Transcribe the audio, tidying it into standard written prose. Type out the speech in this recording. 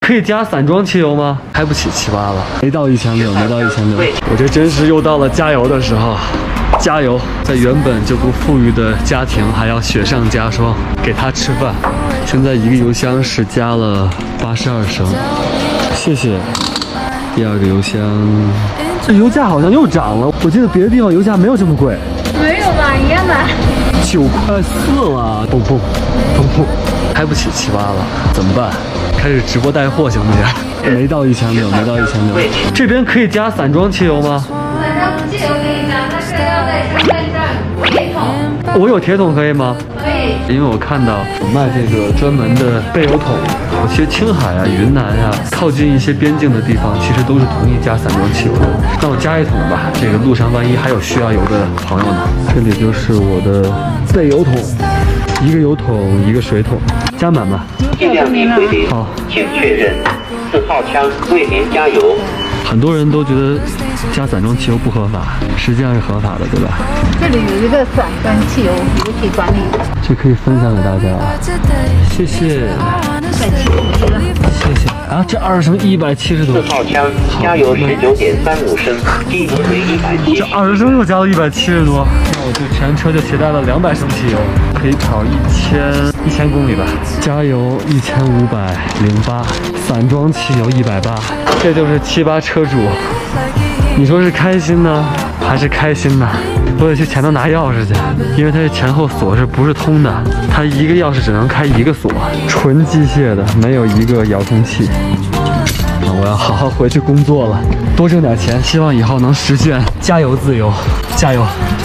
可以加散装汽油吗？开不起7.8了，没到1600，没到1600。我这真是又到了加油的时候。加油！在原本就不富裕的家庭，还要雪上加霜给他吃饭。现在一个油箱是加了82升，谢谢。第二个油箱，这油价好像又涨了。我记得别的地方油价没有这么贵。 没有吧？一样的。 9.4块了，蹦蹦蹦蹦，开不起7.8了，怎么办？开始直播带货行不行？没到1600，没到1600。这边可以加散装汽油吗？ 散装汽油可以加，但是要在充电站铁桶。 我有铁桶可以吗？ 可以。 因为我看到有卖这个专门的备油桶，其实青海啊、云南啊，靠近一些边境的地方，其实都是同意加散装汽油的。那我加一桶吧，这个路上万一还有需要油的朋友呢。这里就是我的备油桶，一个油桶，一个水桶，加满吧。 计量已归零， 好， 请确认4号枪为您加油。 很多人都觉得加散装汽油不合法，实际上是合法的，对吧？ 这里有一个散装汽油油体管理， 这可以分享给大家。谢谢，谢谢啊！这20升170多。 4号枪加油19.35升，基值为170。 这20升又加了170多，那我就全车就携带了200升汽油，可以跑1000公里吧。加油1508，散装汽油180，这就是7.8车主。你说是开心呢，还是开心呢？我得去前头拿钥匙去，因为它这前后锁是不是通的？它一个钥匙只能开一个锁，纯机械的，没有一个遥控器。那我要好好回去工作了，多挣点钱，希望以后能实现加油自由，加油！